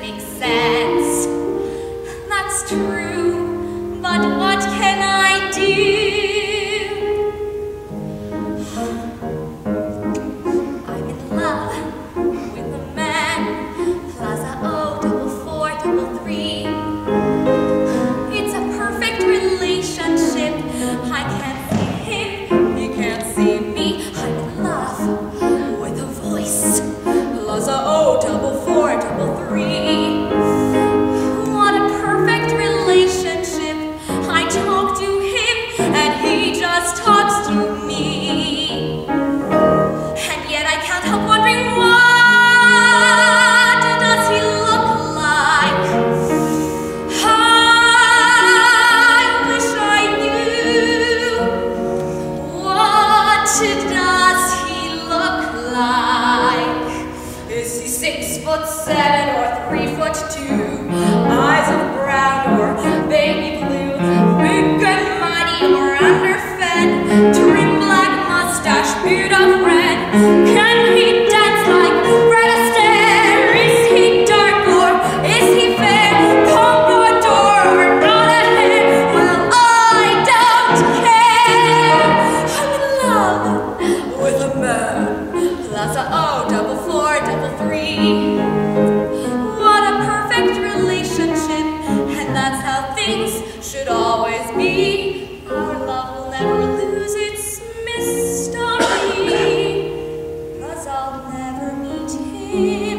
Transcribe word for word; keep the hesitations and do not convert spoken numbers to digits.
makes sense. That's true, but what can I do? I'm in love with a man, Plaza O, double four, double three. It's a perfect relationship. I can't see him, he can't see me. I'm in love with a voice, Plaza O, double four, double three. What a perfect relationship. I talk to him and he just talks to me. And yet I can't help wondering, what does he look like? I wish I knew. What does he look like? Is he six foot seven or three foot two? Eyes of brown or baby blue? Big and mighty or underfed? Trim black mustache, beard of red? Can he dance like Fred Astaire? Is he dark or is he fair? Pompadour or not a hair? Well, I don't care. I'm in love with a man, Plaza O, double four, double three. What a perfect relationship, and that's how things should always be. Our love will never lose its mystery, 'cause I'll never meet him.